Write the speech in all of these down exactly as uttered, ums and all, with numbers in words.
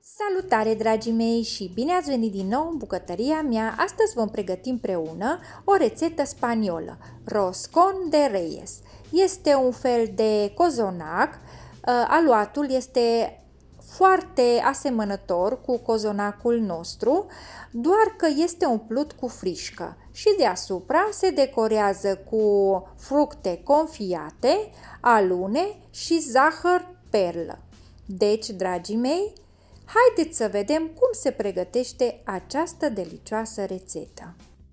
Salutare, dragii mei, și bine ați venit din nou în bucătăria mea. Astăzi vom pregăti împreună o rețetă spaniolă, roscon de reyes. Este un fel de cozonac. Aluatul este foarte asemănător cu cozonacul nostru, doar că este umplut cu frișcă și deasupra se decorează cu fructe confiate, alune și zahăr perlă. Deci, dragii mei, haideți să vedem cum se pregătește această delicioasă rețetă.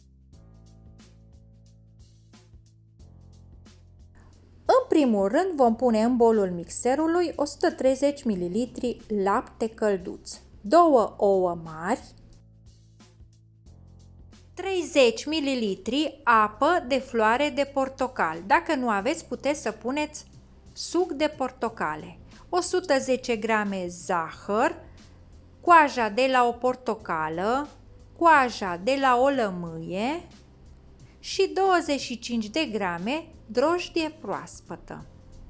În primul rând vom pune în bolul mixerului o sută treizeci de mililitri lapte călduț, două ouă mari, treizeci de mililitri apă de floare de portocal. Dacă nu aveți, puteți să puneți suc de portocale, o sută zece grame zahăr, coaja de la o portocală, coaja de la o lămâie și douăzeci și cinci de grame drojdie proaspătă.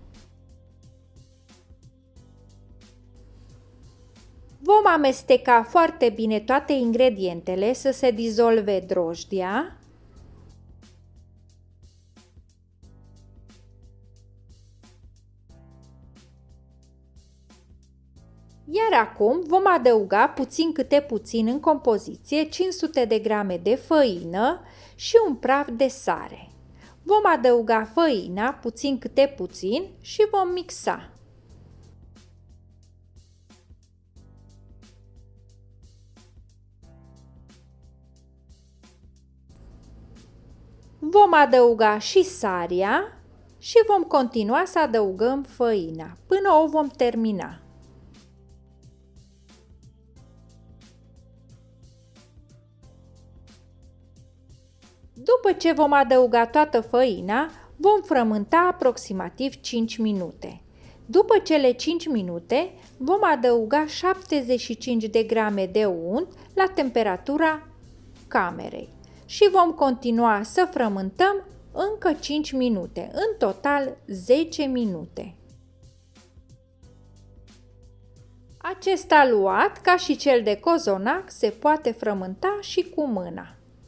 Vom amesteca foarte bine toate ingredientele să se dizolve drojdia. Iar acum vom adăuga puțin câte puțin în compoziție cinci sute de grame de făină și un praf de sare. Vom adăuga făina puțin câte puțin și vom mixa. Vom adăuga și sarea și vom continua să adăugăm făina până o vom termina. După ce vom adăuga toată făina, vom frământa aproximativ cinci minute. După cele cinci minute, vom adăuga șaptezeci și cinci de grame de unt la temperatura camerei și vom continua să frământăm încă cinci minute, în total zece minute. Acest aluat, ca și cel de cozonac, se poate frământa și cu mâna.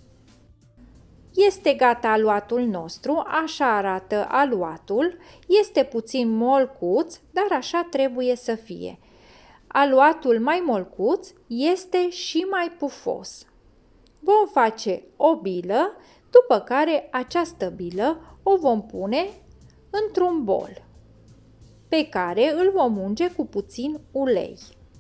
Este gata aluatul nostru, așa arată aluatul, este puțin molcuț, dar așa trebuie să fie. Aluatul mai molcuț este și mai pufos. Vom face o bilă, după care această bilă o vom pune într-un bol, pe care îl vom unge cu puțin ulei.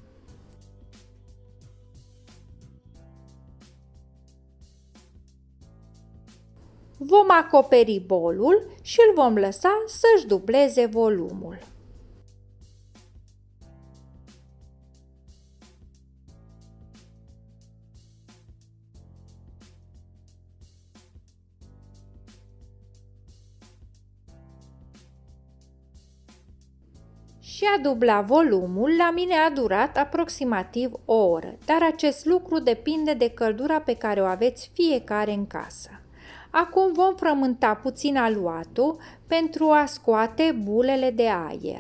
Vom acoperi bolul și îl vom lăsa să-și dubleze volumul. Și a dubla volumul la mine a durat aproximativ o oră, dar acest lucru depinde de căldura pe care o aveți fiecare în casă. Acum vom frământa puțin aluatul pentru a scoate bulele de aer.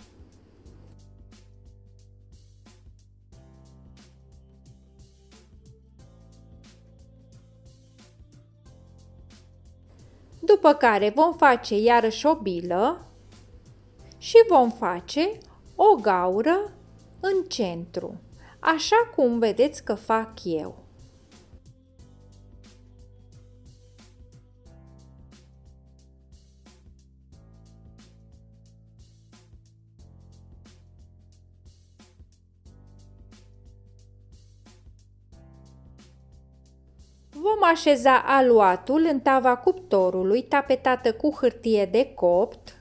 După care vom face iarăși o bilă și vom face o gaură în centru, așa cum vedeți că fac eu. Vom așeza aluatul în tava cuptorului, tapetată cu hârtie de copt.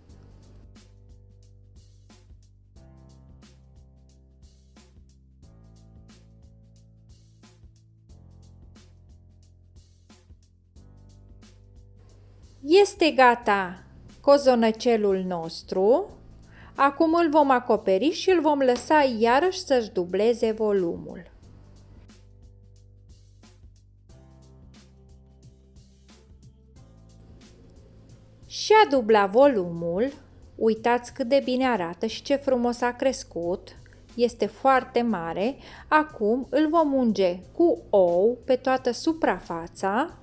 Este gata cozonăcelul nostru. Acum îl vom acoperi și îl vom lăsa iarăși să-și dubleze volumul. Și a dubla volumul, uitați cât de bine arată și ce frumos a crescut este foarte mare. Acum îl vom unge cu ou pe toată suprafața.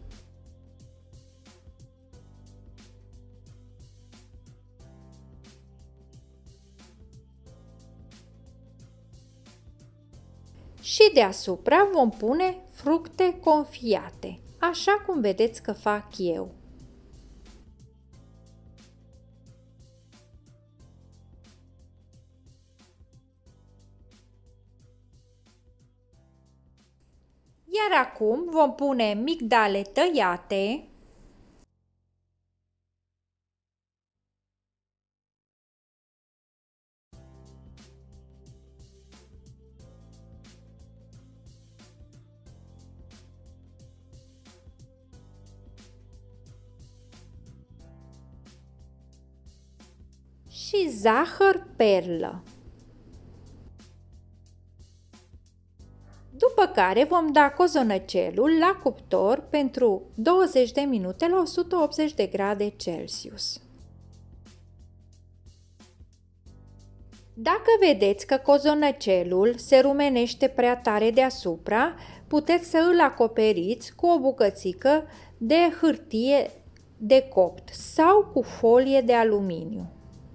Și deasupra vom pune fructe confiate, așa cum vedeți că fac eu. Iar acum vom pune migdale tăiate, și zahăr perlă. După care vom da cozonăcelul la cuptor pentru douăzeci de minute la o sută optzeci de grade Celsius. Dacă vedeți că cozonăcelul se rumenește prea tare deasupra, puteți să îl acoperiți cu o bucățică de hârtie de copt sau cu folie de aluminiu.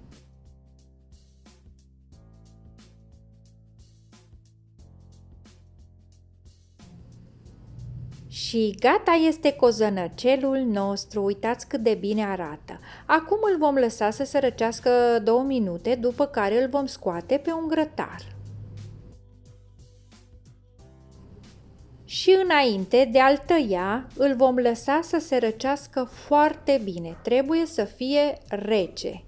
Și gata este cozonăcelul nostru, uitați cât de bine arată. Acum îl vom lăsa să se răcească două minute, după care îl vom scoate pe un grătar. Și înainte de a-l tăia, îl vom lăsa să se răcească foarte bine, trebuie să fie rece.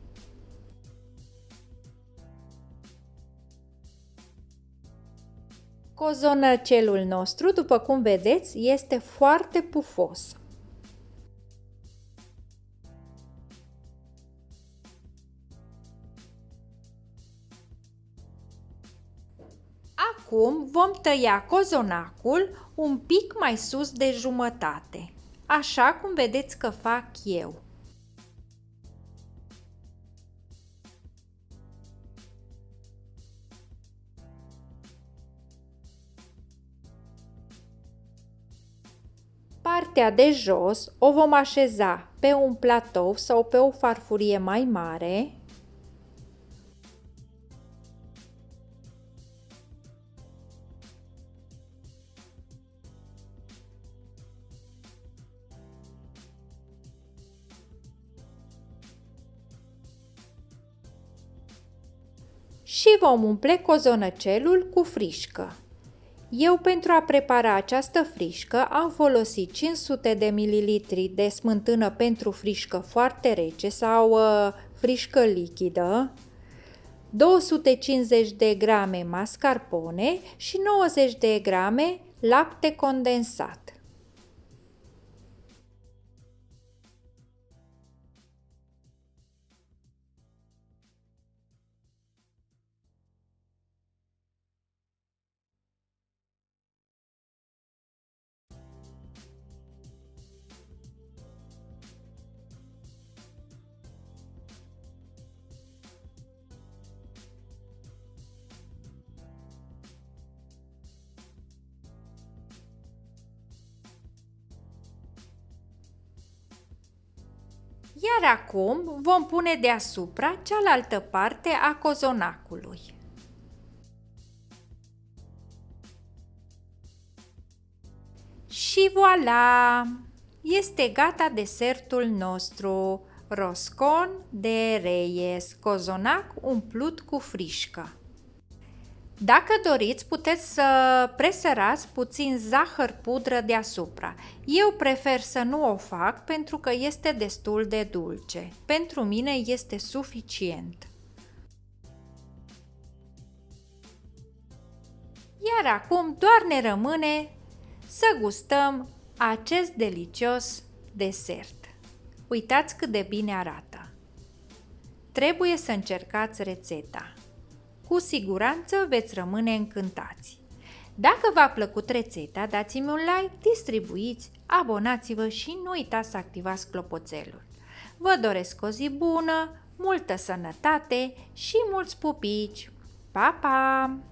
Cozonăcelul nostru, după cum vedeți, este foarte pufos. Acum vom tăia cozonacul un pic mai sus de jumătate, așa cum vedeți că fac eu. Partea de jos o vom așeza pe un platou sau pe o farfurie mai mare. Și vom umple cozonăcelul cu frișcă. Eu, pentru a prepara această frișcă, am folosit cinci sute de mililitri de smântână pentru frișcă foarte rece sau uh, frișcă lichidă, două sute cincizeci de grame mascarpone și nouăzeci de grame lapte condensat. Iar acum vom pune deasupra cealaltă parte a cozonacului. Și voilà! Este gata desertul nostru, roscon de Reyes, cozonac umplut cu frișcă. Dacă doriți, puteți să presărați puțin zahăr pudră deasupra. Eu prefer să nu o fac pentru că este destul de dulce. Pentru mine este suficient. Iar acum doar ne rămâne să gustăm acest delicios desert. Uitați cât de bine arată. Trebuie să încercați rețeta. Cu siguranță veți rămâne încântați. Dacă v-a plăcut rețeta, dați-mi un like, distribuiți, abonați-vă și nu uitați să activați clopoțelul. Vă doresc o zi bună, multă sănătate și mulți pupici! Pa, pa!